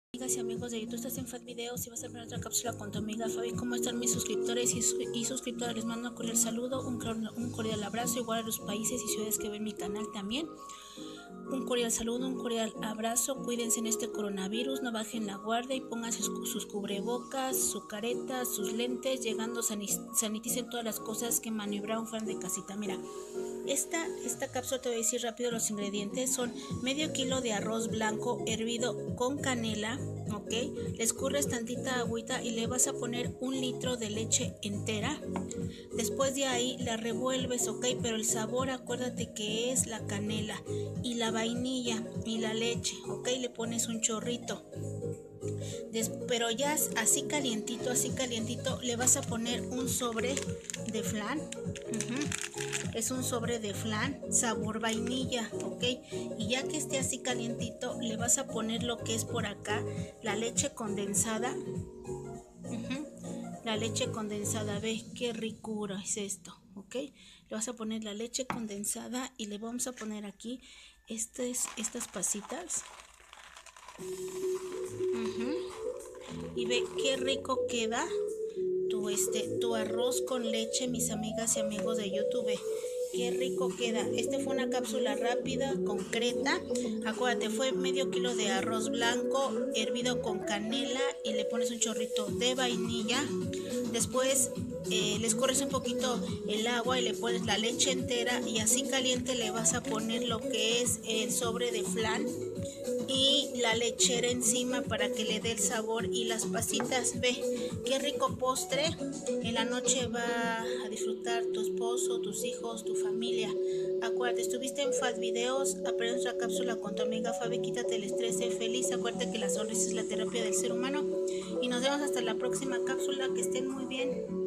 Amigas y amigos de YouTube, estás en Fat Videos y vas a ver otra cápsula con tu amiga Fabi. ¿Cómo están mis suscriptores y suscriptoras? Les mando un cordial saludo, un cordial abrazo, igual a los países y ciudades que ven mi canal también. Un cordial saludo, un cordial abrazo. Cuídense en este coronavirus, no bajen la guardia y pónganse sus cubrebocas, su careta, sus lentes. Llegando, saniticen todas las cosas que maniobran fuera de casita. Mira, esta cápsula te voy a decir rápido los ingredientes. Son medio kilo de arroz blanco hervido con canela, ok. Le escurres tantita agüita y le vas a poner 1 litro de leche entera. Después de ahí la revuelves, ok, pero el sabor acuérdate que es la canela y la vainilla y la leche, ok. Le pones un chorrito. Pero ya así calientito le vas a poner un sobre de flan. Es un sobre de flan sabor vainilla, ok. Y ya que esté así calientito, le vas a poner lo que es por acá la leche condensada. La leche condensada, ve qué ricura es esto, ok. Le vas a poner la leche condensada y le vamos a poner aquí estas pasitas. Y ve qué rico queda tu arroz con leche, mis amigas y amigos de YouTube. Qué rico queda. Fue una cápsula rápida, concreta. Acuérdate, fue medio kilo de arroz blanco hervido con canela y le pones un chorrito de vainilla. Después le escurres un poquito el agua y le pones la leche entera y así caliente le vas a poner lo que es el sobre de flan y la lechera encima para que le dé el sabor y las pasitas. Ve qué rico postre. En la noche va a disfrutar tu esposo, tus hijos, tu familia. Acuérdate, estuviste en Fat Videos. Aprende nuestra cápsula con tu amiga Fabi. Quítate el estrés, sé feliz. Acuérdate que la sonrisa es la terapia del ser humano y nos vemos hasta la próxima cápsula. Que estén muy bien.